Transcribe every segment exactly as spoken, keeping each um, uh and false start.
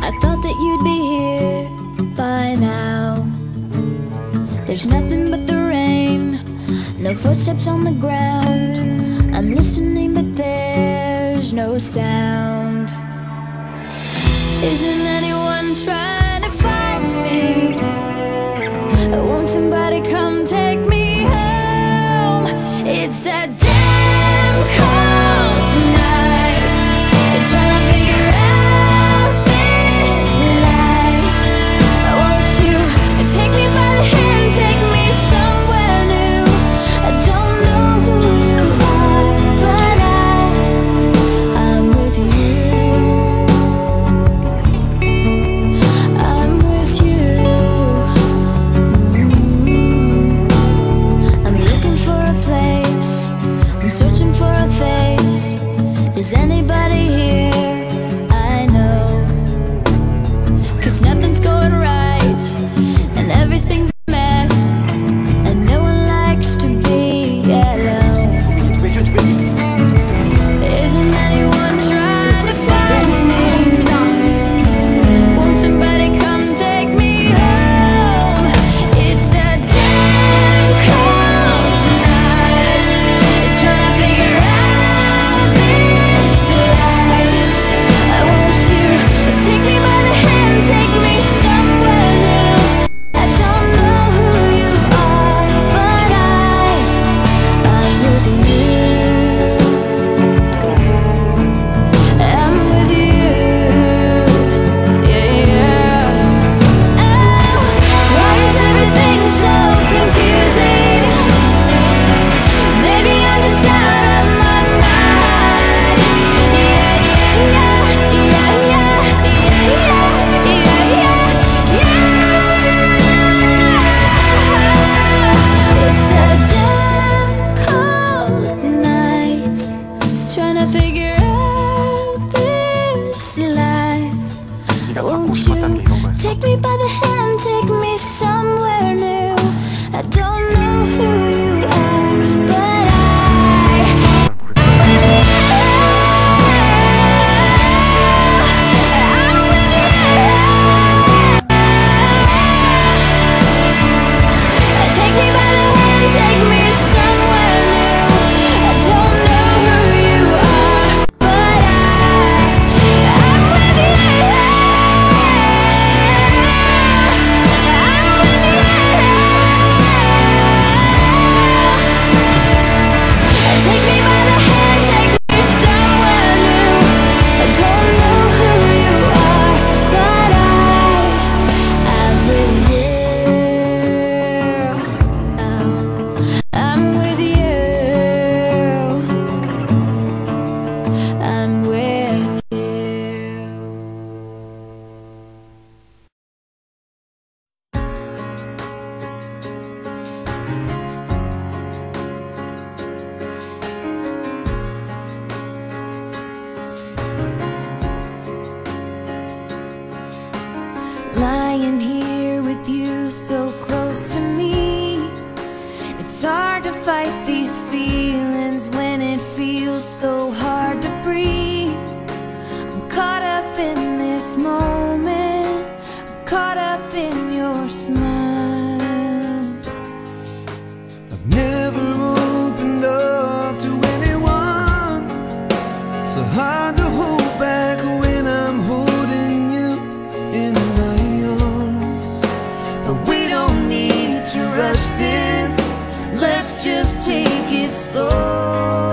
I thought that you'd be here by now. There's nothing but the rain, no footsteps on the ground. I'm listening but there's no sound. Isn't anyone trying to find me? Won't somebody come take me home? It's a damn cold night, trying to figure out this life. Won't you take me by the hand, take me somewhere new? I don't know who you are, but I, I'm with you. I'm with you. Mm-hmm. I'm looking for a place, I'm searching for a face. Is anybody here? I know, 'cause nothing's going right and everything's a mess, and no one likes to be alone. Isn't anyone trying to find me? Won't somebody come take me home? It's a damn cold night, trying to figure out this life. Won't you take me by the hand, take me somewhere new? I don't know who you are, but I, I'm with you. I'm with you. Yeah, yeah. Oh, why is everything so confusing? Maybe I'm just out of my mind. Yeah, yeah, yeah, yeah, yeah, yeah, yeah, yeah, yeah. It's a damn cold night, trying to figure out this life. Won't you take me by the hand, take me somewhere new? I don't know who you are, but I, I'm with you. Take me by the hand, take me somewhere new. I don't know who you are, but I, I'm with you. I'm with you. Take me by the hand, take me somewhere new. I don't know who you are, but I, I'm with you. I'm, I'm with you. I'm with you. Lying here with you so close to me, it's hard to fight these feelings when it feels so hard to breathe. I'm caught up in this moment, I'm caught up in your smile. I've never opened up to anyone, so hard to hold back when I'm holding you in my arms. But we don't need to rush this, let's just take it slow.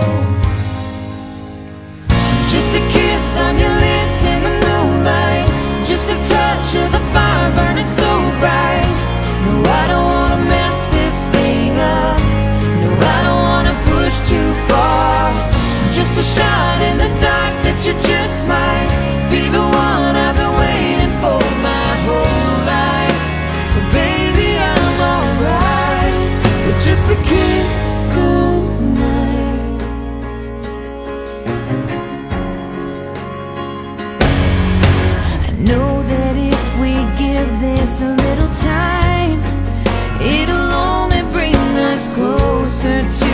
Just a kiss on your lips in the moonlight, just a touch of the fire burning so bright. No, I don't wanna mess this thing up, no, I don't wanna push too far. Just a shot in the dark that you just might be the one I've been waiting for my whole life. So baby, I'm alright with just a kiss goodnight. I know that if we give this a little time, it'll only bring us closer to